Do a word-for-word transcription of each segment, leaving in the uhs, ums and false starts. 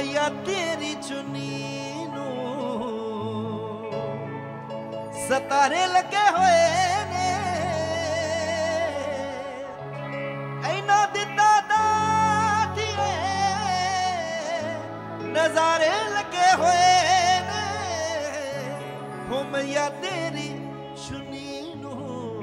मैया तेरी चुनी नू सतारे लगे होए ने ऐना दिता दातिए नजारे लगे होए ने हो मैया तेरी चुनी नू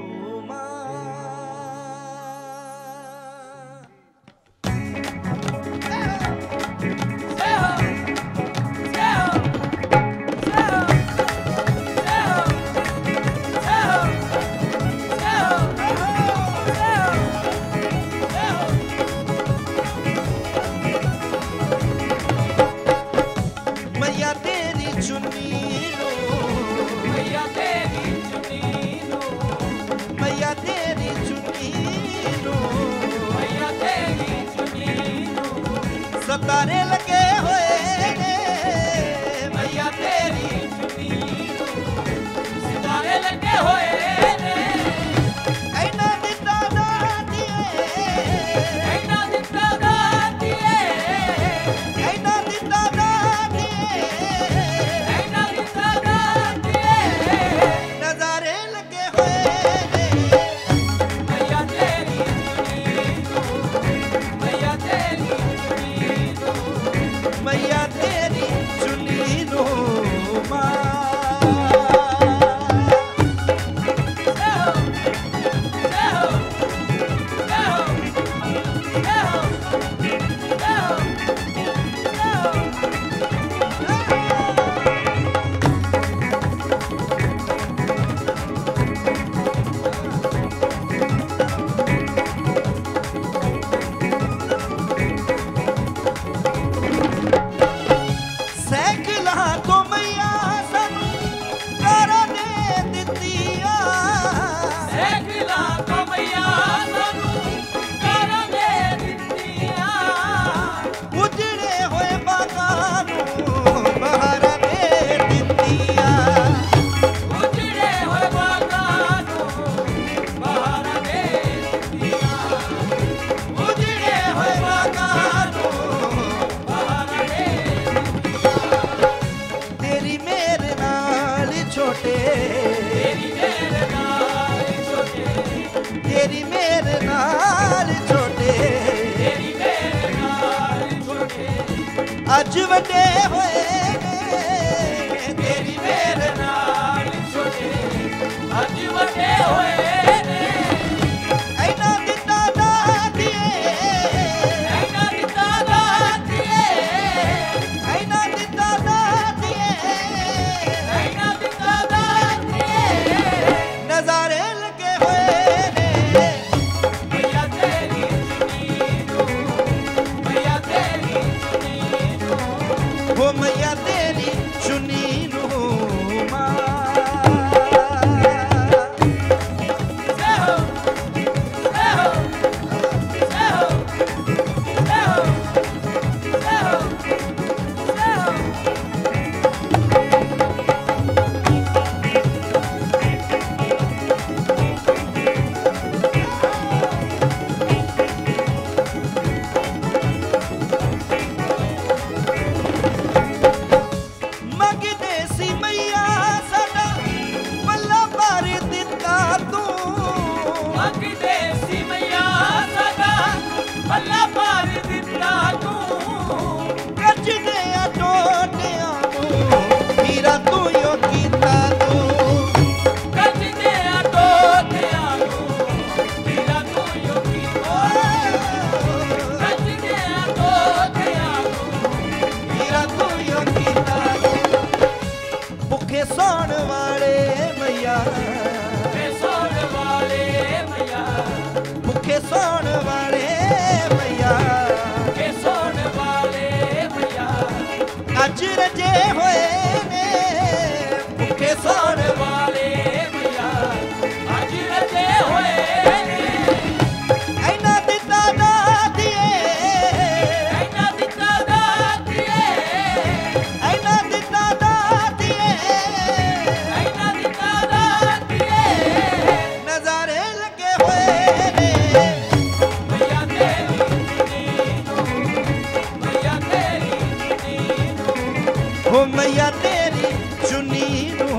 सतारे लगे होए ने मैया तेरी चुनी सितारे लगे होए ने ऐना दिता दातिए ऐना दिता दातिए ऐना दिता दातिए ऐना दिता दातिए नजारे लगे होए ने मैया तेरी चुनी मैया तेरी मैया तेरी चुनी नो तेरी मेरे नाल छोटे तेरी मेरे नाल छोटे अज वड्डे होए ने तेरी मेरे नाल छोटे अज वड्डे होए ने ऐना दिता दातिए ऐना दिता दातिए ऐना दिता दातिए ऐना दिता दातिए नजारे लगे होए वो मैया तेरी चुनी नू सोन वाले मैया सोन वाले मैया भूखे सोन वाले मैया सोन वाले मैया अज रजे होए ने भूखे सोन वाले मैया अज रजे होए ने ऐना दिता दातिए ऐना दिता दातिए ऐना दिता दातिए ऐना दिता दातिए नजारे लगे होए ने मैया तेरी चुनी मैया तेरी चुनी हो मैया तेरी चुनी नू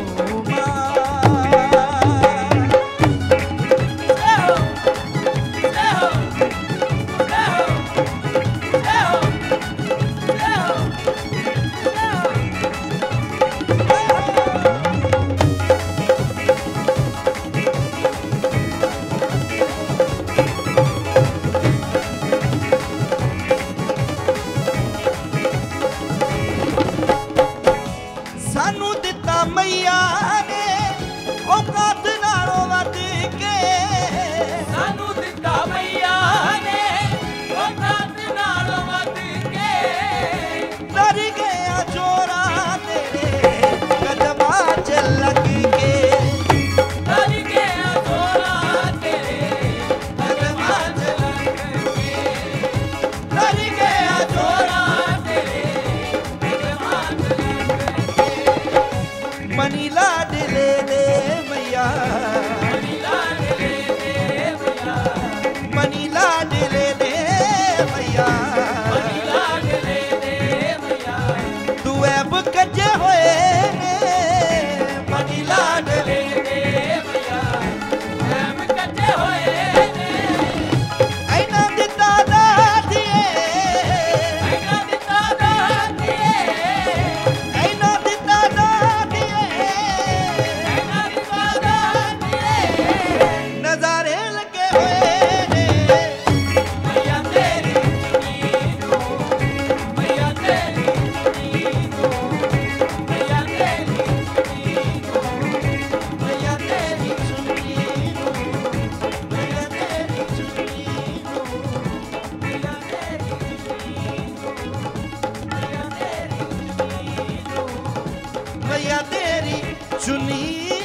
सानू दिता मैया ने औकात नालों वध के सानू दिता मैया ने औकात नालों वध के डर गया जोरा तेरे कदमां च लग के डर गया जोरा तेरे कदमां च लग के डर गया जोरा तेरे कदमां च लग के मनी लाड ले ले मैया मनी लाड ले ले मैया मनी लाड ले ले मैया मनी लाड ले ले मैया तू ऐब कजे होए मनी लाड ले ले मैया हम कच्चे होए ने ऐना दिता दादिए ऐना दिता दादिए ऐना दिता दादिए ऐना दिता दादिए नजारे लगे हुए ने मैया तेरी चुनी दो मैया तेरी चुनी दो मैया तेरी चुनी दो मैया तेरी चुनी नू मैया तेरी चुनी नू मैया तेरी चुनी दो मैया तेरी चुनी दो मैया तेरी चुनी